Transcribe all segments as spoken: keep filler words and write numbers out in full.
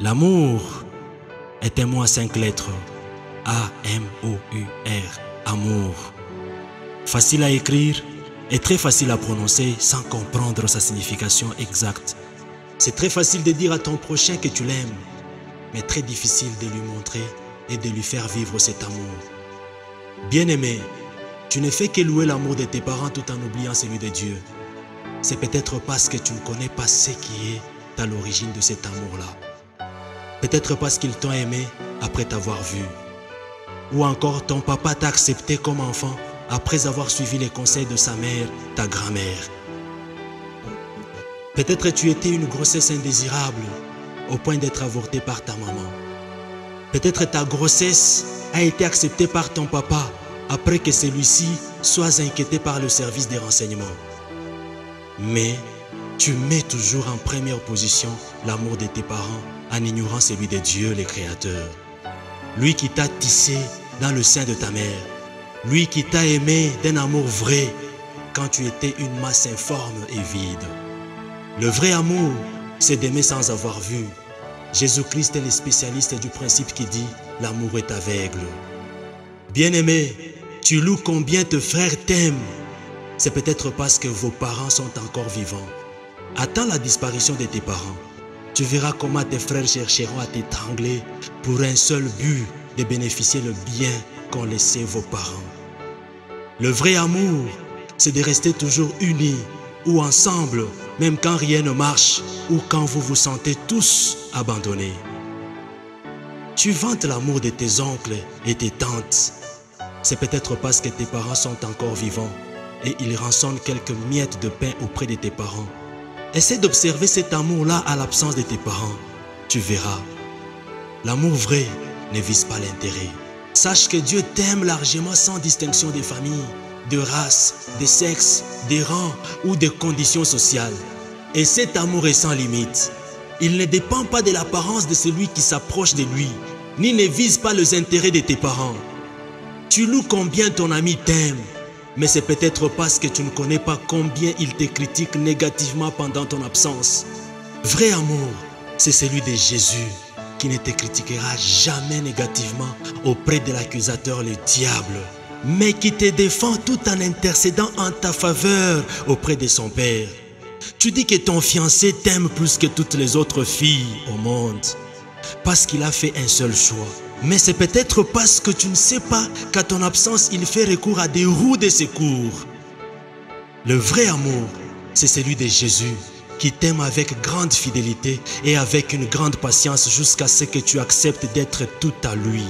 L'amour est un mot à cinq lettres. A M O U R. Amour. Facile à écrire et très facile à prononcer sans comprendre sa signification exacte. C'est très facile de dire à ton prochain que tu l'aimes, mais très difficile de lui montrer et de lui faire vivre cet amour. Bien-aimé, tu ne fais que louer l'amour de tes parents tout en oubliant celui de Dieu. C'est peut-être parce que tu ne connais pas ce qui est à l'origine de cet amour-là. Peut-être parce qu'ils t'ont aimé après t'avoir vu. Ou encore ton papa t'a accepté comme enfant après avoir suivi les conseils de sa mère, ta grand-mère. Peut-être tu étais une grossesse indésirable au point d'être avortée par ta maman. Peut-être ta grossesse a été acceptée par ton papa après que celui-ci soit inquiété par le service des renseignements. Mais tu mets toujours en première position l'amour de tes parents en ignorant celui de Dieu, le Créateur. Lui qui t'a tissé dans le sein de ta mère. Lui qui t'a aimé d'un amour vrai quand tu étais une masse informe et vide. Le vrai amour, c'est d'aimer sans avoir vu. Jésus-Christ est le spécialiste du principe qui dit « l'amour est aveugle ». Bien-aimé, tu loues combien tes frères t'aiment. C'est peut-être parce que vos parents sont encore vivants. Attends la disparition de tes parents. Tu verras comment tes frères chercheront à t'étrangler pour un seul but, de bénéficier le bien qu'ont laissé vos parents. Le vrai amour, c'est de rester toujours unis ou ensemble, même quand rien ne marche ou quand vous vous sentez tous abandonnés. Tu vantes l'amour de tes oncles et tes tantes. C'est peut-être parce que tes parents sont encore vivants et ils rançonnent quelques miettes de pain auprès de tes parents. Essaie d'observer cet amour-là à l'absence de tes parents. Tu verras. L'amour vrai ne vise pas l'intérêt. Sache que Dieu t'aime largement sans distinction de famille, de race, de sexe, de rang ou de conditions sociales. Et cet amour est sans limite. Il ne dépend pas de l'apparence de celui qui s'approche de lui, ni ne vise pas les intérêts de tes parents. Tu loues combien ton ami t'aime, mais c'est peut-être parce que tu ne connais pas combien il te critique négativement pendant ton absence. Vrai amour, c'est celui de Jésus qui ne te critiquera jamais négativement auprès de l'accusateur, le diable, mais qui te défend tout en intercédant en ta faveur auprès de son Père. Tu dis que ton fiancé t'aime plus que toutes les autres filles au monde, parce qu'il a fait un seul choix. Mais c'est peut-être parce que tu ne sais pas qu'à ton absence, il fait recours à des roues de secours. Le vrai amour, c'est celui de Jésus, qui t'aime avec grande fidélité et avec une grande patience jusqu'à ce que tu acceptes d'être tout à lui.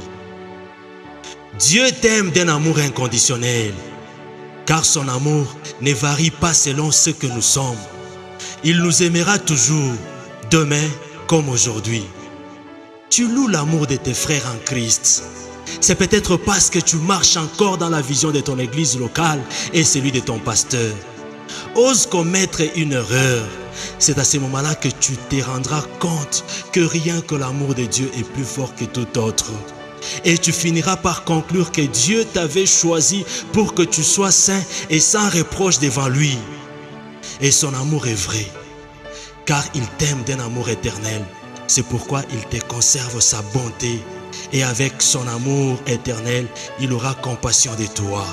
Dieu t'aime d'un amour inconditionnel, car son amour ne varie pas selon ce que nous sommes. Il nous aimera toujours, demain comme aujourd'hui. Tu loues l'amour de tes frères en Christ. C'est peut-être parce que tu marches encore dans la vision de ton église locale et celui de ton pasteur. Ose commettre une erreur. C'est à ce moment-là que tu te rendras compte que rien que l'amour de Dieu est plus fort que tout autre. Et tu finiras par conclure que Dieu t'avait choisi pour que tu sois saint et sans reproche devant lui. Et son amour est vrai, car il t'aime d'un amour éternel. C'est pourquoi il te conserve sa bonté et avec son amour éternel, il aura compassion de toi.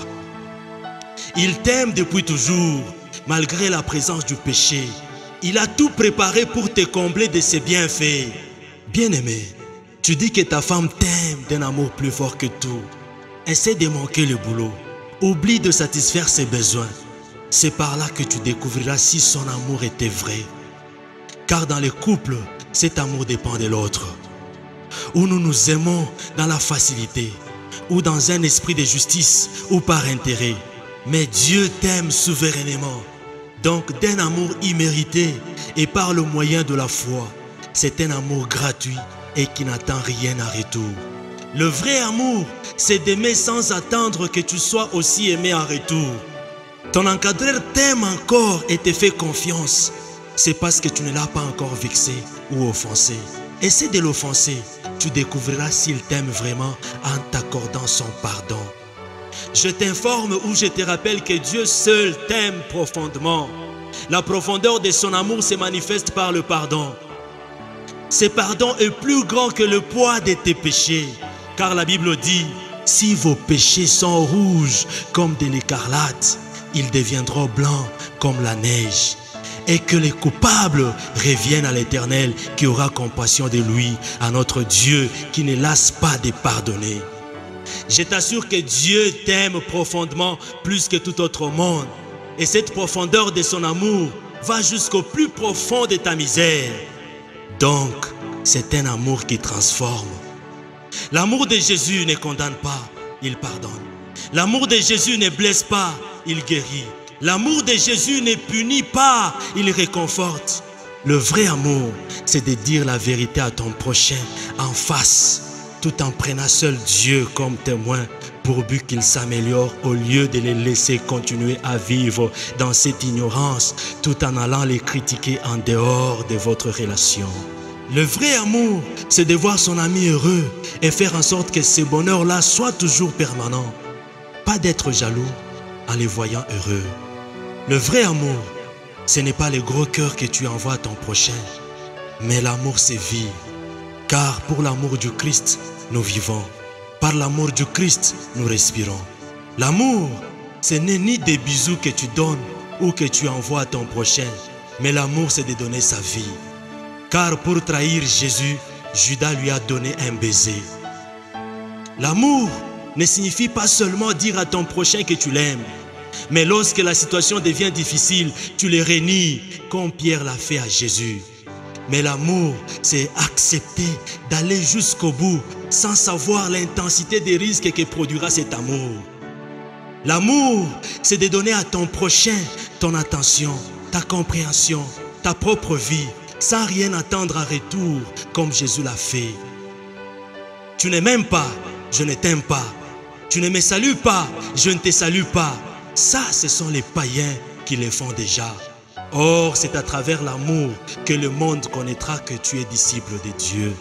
Il t'aime depuis toujours, malgré la présence du péché. Il a tout préparé pour te combler de ses bienfaits. Bien-aimé, tu dis que ta femme t'aime d'un amour plus fort que tout. Essaie de manquer le boulot. Oublie de satisfaire ses besoins. C'est par là que tu découvriras si son amour était vrai. Car dans les couples, cet amour dépend de l'autre. Ou nous nous aimons dans la facilité, ou dans un esprit de justice, ou par intérêt. Mais Dieu t'aime souverainement. Donc d'un amour immérité et par le moyen de la foi. C'est un amour gratuit et qui n'attend rien en retour. Le vrai amour, c'est d'aimer sans attendre que tu sois aussi aimé en retour. Ton encadreur t'aime encore et te fait confiance. C'est parce que tu ne l'as pas encore vexé ou offensé. Essaie de l'offenser. Tu découvriras s'il t'aime vraiment en t'accordant son pardon. Je t'informe ou je te rappelle que Dieu seul t'aime profondément. La profondeur de son amour se manifeste par le pardon. Ce pardon est plus grand que le poids de tes péchés. Car la Bible dit, si vos péchés sont rouges comme de l'écarlate, ils deviendront blancs comme la neige. Et que les coupables reviennent à l'Éternel qui aura compassion de lui, à notre Dieu qui ne lasse pas de pardonner. Je t'assure que Dieu t'aime profondément plus que tout autre monde. Et cette profondeur de son amour va jusqu'au plus profond de ta misère. Donc, c'est un amour qui transforme. L'amour de Jésus ne condamne pas, il pardonne. L'amour de Jésus ne blesse pas, il guérit. L'amour de Jésus ne punit pas, il réconforte. Le vrai amour, c'est de dire la vérité à ton prochain en face, tout en prenant seul Dieu comme témoin, pour but qu'il s'améliore au lieu de les laisser continuer à vivre dans cette ignorance, tout en allant les critiquer en dehors de votre relation. Le vrai amour, c'est de voir son ami heureux et faire en sorte que ce bonheur-là soit toujours permanent. Pas d'être jaloux en les voyant heureux. Le vrai amour, ce n'est pas le gros cœur que tu envoies à ton prochain, mais l'amour c'est vie. Car pour l'amour du Christ, nous vivons. Par l'amour du Christ, nous respirons. L'amour, ce n'est ni des bisous que tu donnes ou que tu envoies à ton prochain, mais l'amour c'est de donner sa vie. Car pour trahir Jésus, Judas lui a donné un baiser. L'amour ne signifie pas seulement dire à ton prochain que tu l'aimes, mais lorsque la situation devient difficile, tu le renies, comme Pierre l'a fait à Jésus. Mais l'amour, c'est accepter d'aller jusqu'au bout, sans savoir l'intensité des risques que produira cet amour. L'amour, c'est de donner à ton prochain ton attention, ta compréhension, ta propre vie, sans rien attendre en retour, comme Jésus l'a fait. Tu ne m'aimes pas, je ne t'aime pas. Tu ne me salues pas, je ne te salue pas. Ça, ce sont les païens qui le font déjà. Or, c'est à travers l'amour que le monde connaîtra que tu es disciple de Dieu.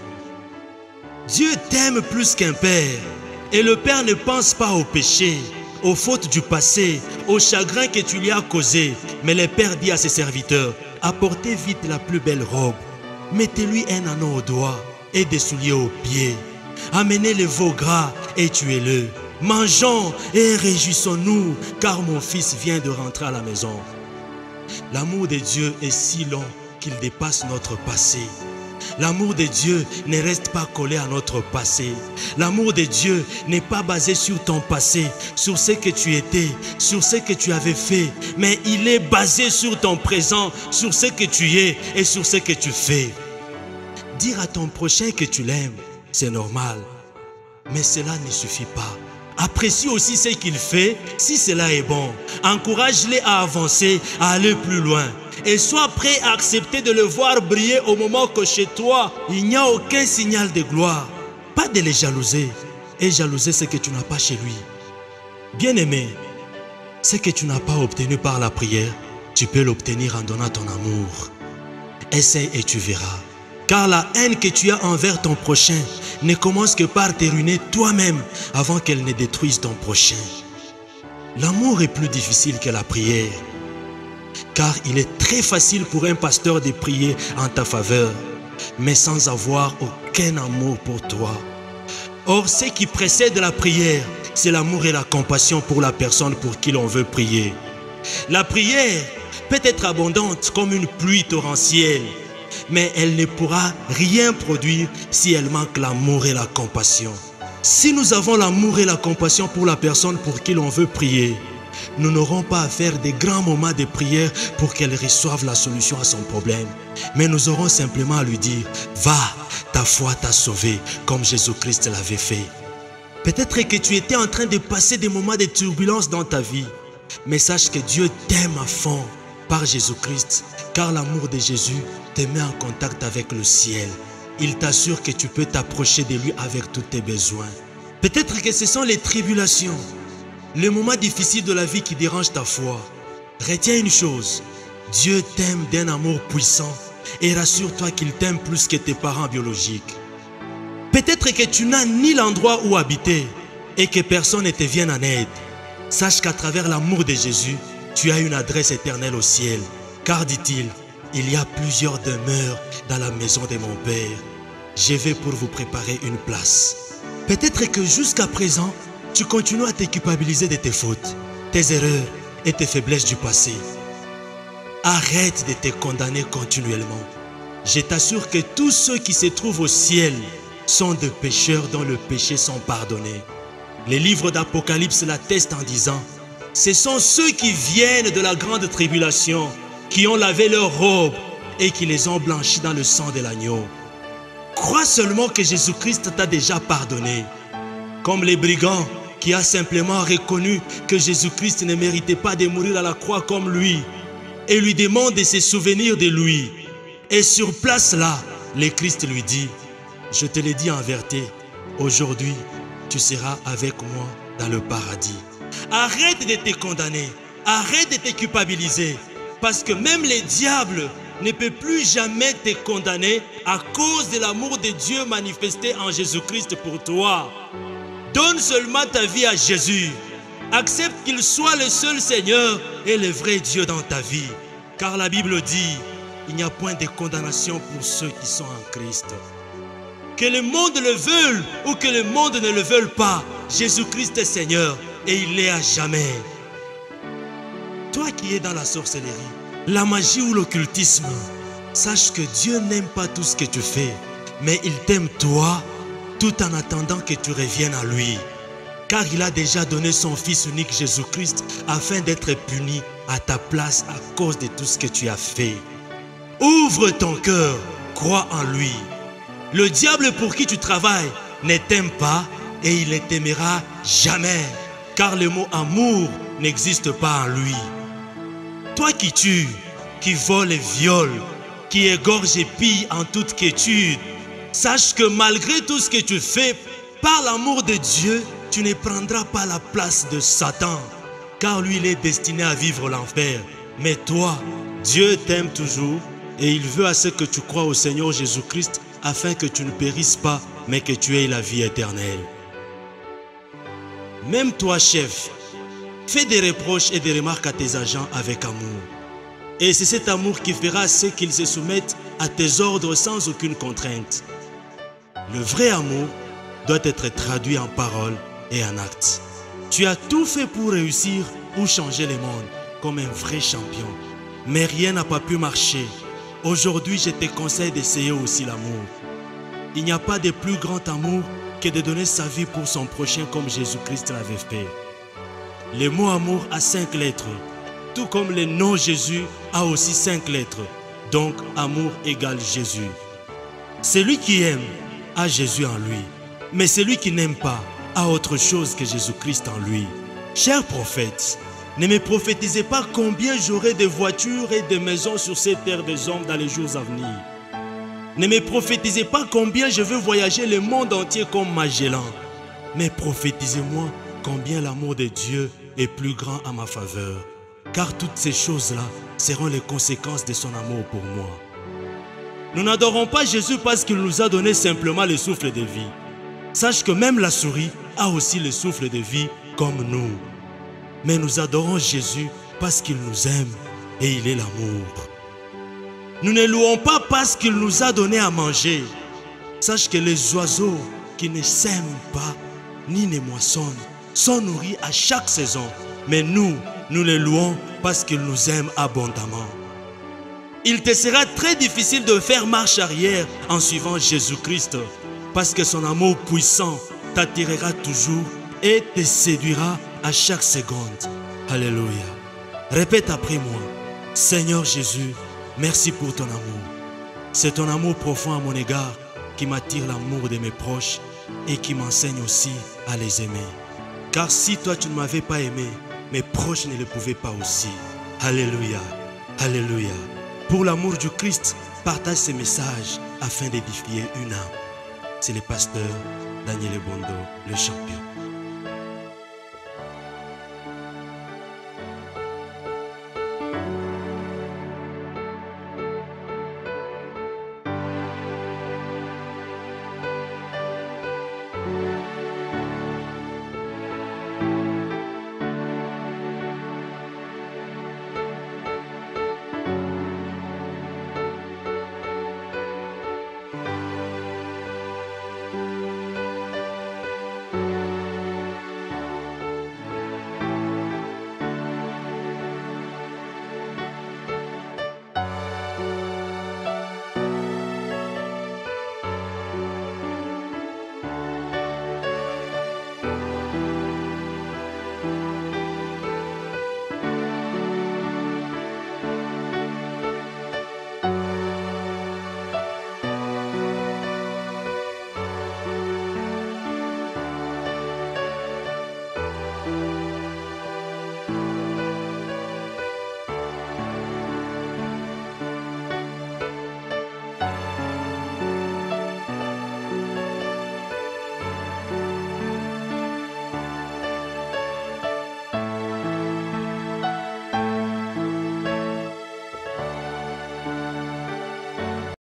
Dieu t'aime plus qu'un père. Et le père ne pense pas au péché, aux fautes du passé, aux chagrins que tu lui as causés. Mais le père dit à ses serviteurs, apportez vite la plus belle robe, mettez-lui un anneau au doigt et des souliers aux pieds. Amenez le veau gras et tuez-le. Mangeons et réjouissons-nous, car mon fils vient de rentrer à la maison. L'amour de Dieu est si long qu'il dépasse notre passé. L'amour de Dieu ne reste pas collé à notre passé. L'amour de Dieu n'est pas basé sur ton passé, sur ce que tu étais, sur ce que tu avais fait, mais il est basé sur ton présent, sur ce que tu es et sur ce que tu fais. Dire à ton prochain que tu l'aimes, c'est normal, mais cela ne suffit pas. Apprécie aussi ce qu'il fait si cela est bon. Encourage-les à avancer, à aller plus loin. Et sois prêt à accepter de le voir briller au moment que chez toi, il n'y a aucun signal de gloire. Pas de les jalouser et jalouser ce que tu n'as pas chez lui. Bien-aimé, ce que tu n'as pas obtenu par la prière, tu peux l'obtenir en donnant ton amour. Essaye et tu verras. Car la haine que tu as envers ton prochain ne commence que par te ruiner toi-même avant qu'elle ne détruise ton prochain. L'amour est plus difficile que la prière. Car il est très facile pour un pasteur de prier en ta faveur, mais sans avoir aucun amour pour toi. Or, ce qui précède la prière, c'est l'amour et la compassion pour la personne pour qui l'on veut prier. La prière peut être abondante comme une pluie torrentielle, mais elle ne pourra rien produire si elle manque l'amour et la compassion. Si nous avons l'amour et la compassion pour la personne pour qui l'on veut prier, nous n'aurons pas à faire des grands moments de prière pour qu'elle reçoive la solution à son problème. Mais nous aurons simplement à lui dire, va, ta foi t'a sauvé, comme Jésus-Christ l'avait fait. Peut-être que tu étais en train de passer des moments de turbulence dans ta vie, mais sache que Dieu t'aime à fond par Jésus-Christ, car l'amour de Jésus te met en contact avec le ciel. Il t'assure que tu peux t'approcher de lui avec tous tes besoins. Peut-être que ce sont les tribulations, les moments difficiles de la vie qui dérangent ta foi. Retiens une chose, Dieu t'aime d'un amour puissant et rassure-toi qu'il t'aime plus que tes parents biologiques. Peut-être que tu n'as ni l'endroit où habiter et que personne ne te vienne en aide. Sache qu'à travers l'amour de Jésus, tu as une adresse éternelle au ciel. Car dit-il, il y a plusieurs demeures dans la maison de mon Père. Je vais pour vous préparer une place. Peut-être que jusqu'à présent, tu continues à te culpabiliser de tes fautes, tes erreurs et tes faiblesses du passé. Arrête de te condamner continuellement. Je t'assure que tous ceux qui se trouvent au ciel sont des pécheurs dont le péché sont pardonnés. Les livres d'Apocalypse l'attestent en disant: ce sont ceux qui viennent de la grande tribulation, qui ont lavé leurs robes et qui les ont blanchis dans le sang de l'agneau. Crois seulement que Jésus-Christ t'a déjà pardonné. Comme les brigands qui a simplement reconnu que Jésus-Christ ne méritait pas de mourir à la croix comme lui et lui demande de se souvenir de lui. Et sur place là, le Christ lui dit: je te l'ai dit en vérité, aujourd'hui tu seras avec moi dans le paradis. Arrête de te condamner, arrête de te culpabiliser, parce que même les diables ne peuvent plus jamais te condamner à cause de l'amour de Dieu manifesté en Jésus-Christ pour toi. Donne seulement ta vie à Jésus. Accepte qu'il soit le seul Seigneur et le vrai Dieu dans ta vie. Car la Bible dit: il n'y a point de condamnation pour ceux qui sont en Christ. Que le monde le veuille ou que le monde ne le veuille pas, Jésus-Christ est Seigneur et il l'est à jamais. Toi qui es dans la sorcellerie, la magie ou l'occultisme, sache que Dieu n'aime pas tout ce que tu fais, mais il t'aime toi tout en attendant que tu reviennes à lui. Car il a déjà donné son Fils unique Jésus-Christ afin d'être puni à ta place à cause de tout ce que tu as fait. Ouvre ton cœur, crois en lui. Le diable pour qui tu travailles ne t'aime pas et il ne t'aimera jamais, car le mot amour n'existe pas en lui. Toi qui tues, qui voles et violes, qui égorges et pilles en toute quiétude, sache que malgré tout ce que tu fais, par l'amour de Dieu, tu ne prendras pas la place de Satan, car lui il est destiné à vivre l'enfer. Mais toi, Dieu t'aime toujours et il veut à ce que tu crois au Seigneur Jésus-Christ afin que tu ne périsses pas, mais que tu aies la vie éternelle. Même toi, chef, fais des reproches et des remarques à tes agents avec amour. Et c'est cet amour qui fera ce qu'ils se soumettent à tes ordres sans aucune contrainte. Le vrai amour doit être traduit en paroles et en actes. Tu as tout fait pour réussir ou changer le monde comme un vrai champion. Mais rien n'a pas pu marcher. Aujourd'hui, je te conseille d'essayer aussi l'amour. Il n'y a pas de plus grand amour que de donner sa vie pour son prochain comme Jésus-Christ l'avait fait. Le mot amour a cinq lettres, tout comme le nom Jésus a aussi cinq lettres. Donc, amour égale Jésus. Celui qui aime a Jésus en lui, mais celui qui n'aime pas a autre chose que Jésus-Christ en lui. Chers prophètes, ne me prophétisez pas combien j'aurai de voitures et de maisons sur cette terre des hommes dans les jours à venir. Ne me prophétisez pas combien je veux voyager le monde entier comme Magellan. Mais prophétisez-moi combien l'amour de Dieu est plus grand à ma faveur. Car toutes ces choses-là seront les conséquences de son amour pour moi. Nous n'adorons pas Jésus parce qu'il nous a donné simplement le souffle de vie. Sache que même la souris a aussi le souffle de vie comme nous. Mais nous adorons Jésus parce qu'il nous aime et il est l'amour. Nous ne louons pas parce qu'il nous a donné à manger. Sache que les oiseaux qui ne sèment pas ni ne moissonnent sont nourris à chaque saison. Mais nous, nous les louons parce qu'il nous aime abondamment. Il te sera très difficile de faire marche arrière en suivant Jésus-Christ parce que son amour puissant t'attirera toujours et te séduira à chaque seconde. Alléluia. Répète après moi: Seigneur Jésus, merci pour ton amour. C'est ton amour profond à mon égard qui m'attire l'amour de mes proches et qui m'enseigne aussi à les aimer. Car si toi tu ne m'avais pas aimé, mes proches ne le pouvaient pas aussi. Alléluia. Alléluia. Pour l'amour du Christ, partage ces messages afin d'édifier une âme. C'est le pasteur Daniel Bondo, le champion.